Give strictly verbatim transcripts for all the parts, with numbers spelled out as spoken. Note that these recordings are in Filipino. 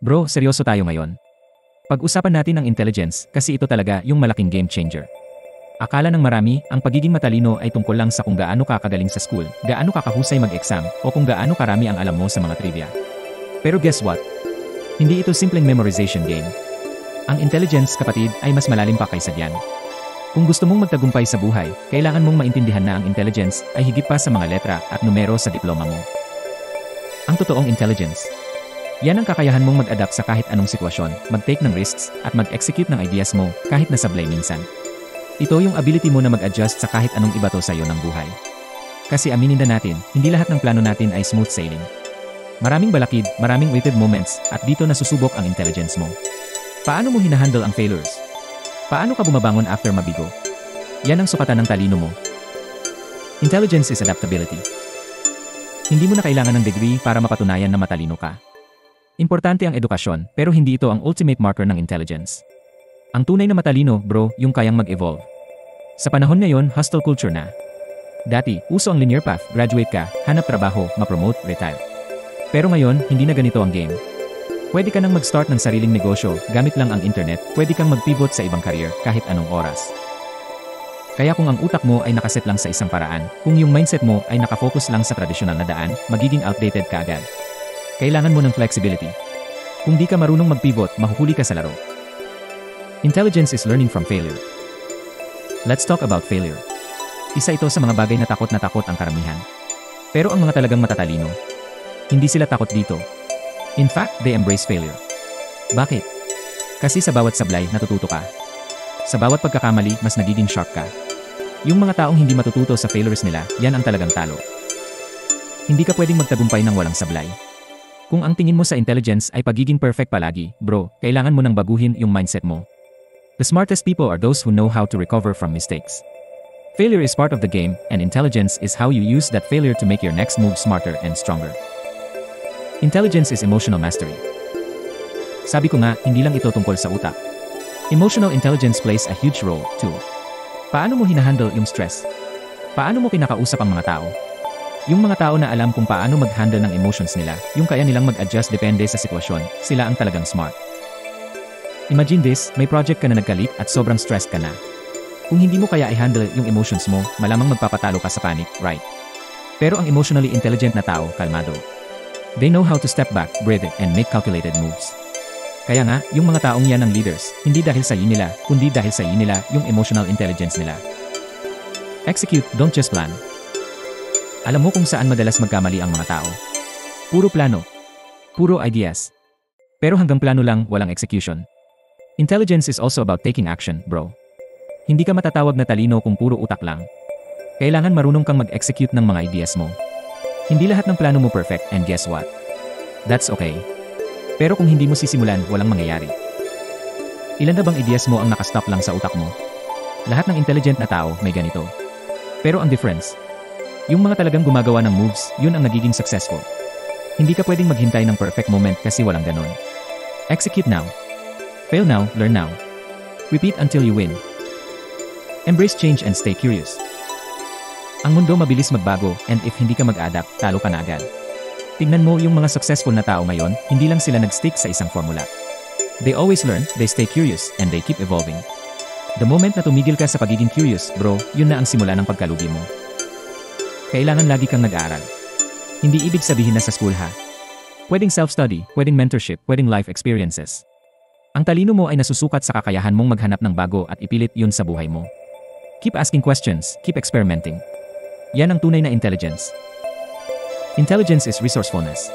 Bro, seryoso tayo ngayon. Pag-usapan natin ang intelligence kasi ito talaga yung malaking game changer. Akala ng marami, ang pagiging matalino ay tungkol lang sa kung gaano ka kagaling sa school, gaano ka kahusay mag-exam, o kung gaano karami ang alam mo sa mga trivia. Pero guess what? Hindi ito simpleng memorization game. Ang intelligence, kapatid, ay mas malalim pa kaysa diyan. Kung gusto mong magtagumpay sa buhay, kailangan mong maintindihan na ang intelligence ay higit pa sa mga letra at numero sa diploma mo. Ang totoong intelligence. Yan ang kakayahan mong mag-adapt sa kahit anong sitwasyon, mag-take ng risks, at mag-execute ng ideas mo kahit na sablay minsan. Ito yung ability mo na mag-adjust sa kahit anong ibato sa iyo ng buhay. Kasi aminin na natin, hindi lahat ng plano natin ay smooth sailing. Maraming balakid, maraming weighted moments, at dito nasusubok ang intelligence mo. Paano mo hinahandle ang failures? Paano ka bumabangon after mabigo? Yan ang sukatan ng talino mo. Intelligence is adaptability. Hindi mo na kailangan ng degree para mapatunayan na matalino ka. Importante ang edukasyon, pero hindi ito ang ultimate marker ng intelligence. Ang tunay na matalino, bro, yung kayang mag-evolve. Sa panahon ngayon, hustle culture na. Dati, uso ang linear path, graduate ka, hanap trabaho, ma-promote, retire. Pero ngayon, hindi na ganito ang game. Pwede ka nang mag-start ng sariling negosyo, gamit lang ang internet, pwede kang mag-pivot sa ibang career, kahit anong oras. Kaya kung ang utak mo ay nakaset lang sa isang paraan, kung yung mindset mo ay nakafocus lang sa tradisyonal na daan, magiging outdated ka agad. Kailangan mo ng flexibility. Kung di ka marunong mag-pivot, mahuhuli ka sa laro. Intelligence is learning from failure. Let's talk about failure. Isa ito sa mga bagay na takot na takot ang karamihan. Pero ang mga talagang matatalino, hindi sila takot dito. In fact, they embrace failure. Bakit? Kasi sa bawat sablay, natututo ka. Sa bawat pagkakamali, mas nagiging sharp ka. Yung mga taong hindi matututo sa failures nila, yan ang talagang talo. Hindi ka pwedeng magtagumpay ng walang sablay. Kung ang tingin mo sa intelligence ay pagiging perfect palagi, bro, kailangan mo nang baguhin yung mindset mo. The smartest people are those who know how to recover from mistakes. Failure is part of the game, and intelligence is how you use that failure to make your next move smarter and stronger. Intelligence is emotional mastery. Sabi ko nga, hindi lang ito tungkol sa utak. Emotional intelligence plays a huge role, too. Paano mo hinahandle yung stress? Paano mo kinakausap ang mga tao? Yung mga tao na alam kung paano mag-handle ng emotions nila, yung kaya nilang mag-adjust depende sa sitwasyon, sila ang talagang smart. Imagine this, may project ka na nagkalit at sobrang stressed ka na. Kung hindi mo kaya i-handle yung emotions mo, malamang magpapatalo ka sa panic, right? Pero ang emotionally intelligent na tao, kalmado. They know how to step back, breathe, and make calculated moves. Kaya nga, yung mga taong yan ang leaders, hindi dahil sa nila, kundi dahil sa nila yung emotional intelligence nila. Execute, don't just plan. Alam mo kung saan madalas magkamali ang mga tao? Puro plano. Puro ideas. Pero hanggang plano lang, walang execution. Intelligence is also about taking action, bro. Hindi ka matatawag na talino kung puro utak lang. Kailangan marunong kang mag-execute ng mga ideas mo. Hindi lahat ng plano mo perfect, and guess what? That's okay. Pero kung hindi mo sisimulan, walang mangyayari. Ilan na bang ideas mo ang nakastop lang sa utak mo? Lahat ng intelligent na tao may ganito. Pero ang difference, yung mga talagang gumagawa ng moves, yun ang nagiging successful. Hindi ka pwedeng maghintay ng perfect moment kasi walang ganon. Execute now. Fail now, learn now. Repeat until you win. Embrace change and stay curious. Ang mundo mabilis magbago, and if hindi ka mag-adapt, talo ka na agad. Tingnan mo yung mga successful na tao ngayon, hindi lang sila nag-stick sa isang formula. They always learn, they stay curious, and they keep evolving. The moment na tumigil ka sa pagiging curious, bro, yun na ang simula ng pagkalugi mo. Kailangan lagi kang nag-aaral. Hindi ibig sabihin na sa school ha. Pwedeng self-study, pwedeng mentorship, pwedeng life experiences. Ang talino mo ay nasusukat sa kakayahan mong maghanap ng bago at ipilit yun sa buhay mo. Keep asking questions, keep experimenting. Yan ang tunay na intelligence. Intelligence is resourcefulness.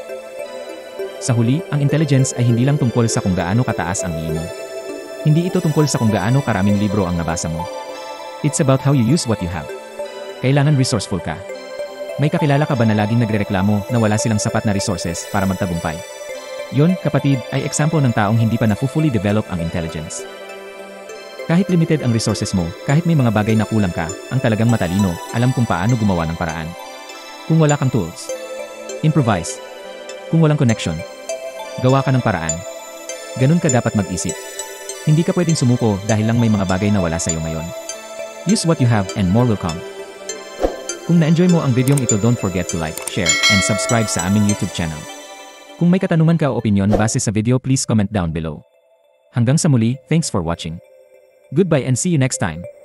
Sa huli, ang intelligence ay hindi lang tungkol sa kung gaano kataas ang I Q mo. Hindi ito tungkol sa kung gaano karaming libro ang nabasa mo. It's about how you use what you have. Kailangan resourceful ka. May kakilala ka ba na laging nagrereklamo na wala silang sapat na resources para magtagumpay? Yun, kapatid, ay eksemplo ng taong hindi pa na-fully develop ang intelligence. Kahit limited ang resources mo, kahit may mga bagay na kulang ka, ang talagang matalino, alam kung paano gumawa ng paraan. Kung wala kang tools, improvise. Kung walang connection, gawa ka ng paraan. Ganun ka dapat mag-isip. Hindi ka pwedeng sumuko dahil lang may mga bagay na wala sa'yo ngayon. Use what you have and more will come. Kung na-enjoy mo ang videong ito, don't forget to like, share, and subscribe sa aming YouTube channel. Kung may katanungan ka o opinion base sa video, please comment down below. Hanggang sa muli, thanks for watching. Goodbye and see you next time.